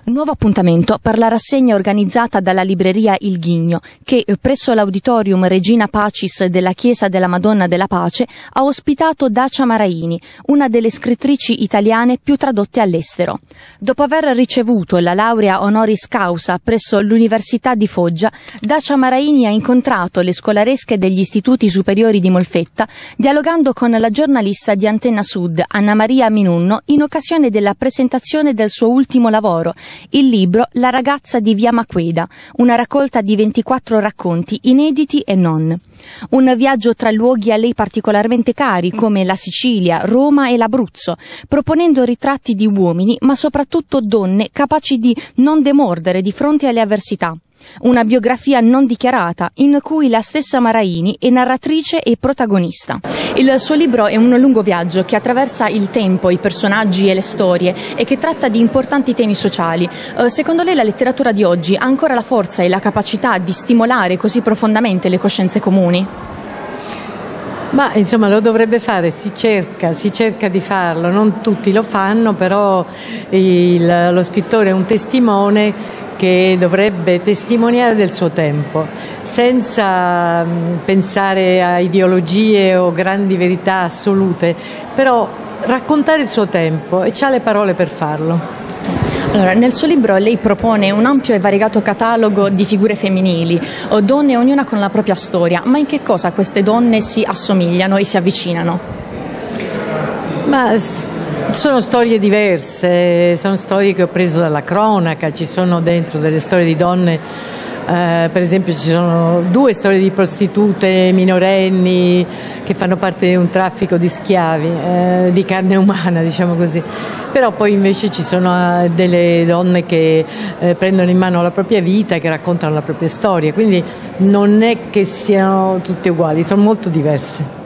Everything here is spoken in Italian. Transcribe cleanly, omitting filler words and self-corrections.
Nuovo appuntamento per la rassegna organizzata dalla libreria Il Ghigno, che presso l'Auditorium Regina Pacis della Chiesa della Madonna della Pace ha ospitato Dacia Maraini, una delle scrittrici italiane più tradotte all'estero. Dopo aver ricevuto la laurea honoris causa presso l'Università di Foggia, Dacia Maraini ha incontrato le scolaresche degli istituti superiori di Molfetta, dialogando con la giornalista di Antenna Sud, Anna Maria Minunno, in occasione della presentazione del suo ultimo lavoro, il libro La ragazza di Via Maqueda, una raccolta di 24 racconti inediti e non. Un viaggio tra luoghi a lei particolarmente cari come la Sicilia, Roma e l'Abruzzo, proponendo ritratti di uomini ma soprattutto donne capaci di non demordere di fronte alle avversità. Una biografia non dichiarata in cui la stessa Maraini è narratrice e protagonista. Il suo libro è un lungo viaggio che attraversa il tempo, i personaggi e le storie e che tratta di importanti temi sociali. Secondo lei la letteratura di oggi ha ancora la forza e la capacità di stimolare così profondamente le coscienze comuni? Ma insomma lo dovrebbe fare, si cerca di farlo, non tutti lo fanno, però lo scrittore è un testimone che dovrebbe testimoniare del suo tempo, senza pensare a ideologie o grandi verità assolute, però raccontare il suo tempo e c'ha le parole per farlo. Allora, nel suo libro lei propone un ampio e variegato catalogo di figure femminili, donne ognuna con la propria storia, ma in che cosa queste donne si assomigliano e si avvicinano? Ma sono storie diverse, sono storie che ho preso dalla cronaca, ci sono dentro delle storie di donne, per esempio ci sono 2 storie di prostitute minorenni che fanno parte di un traffico di schiavi, di carne umana, diciamo così. Però poi invece ci sono delle donne che prendono in mano la propria vita, che raccontano la propria storia, quindi non è che siano tutte uguali, sono molto diverse.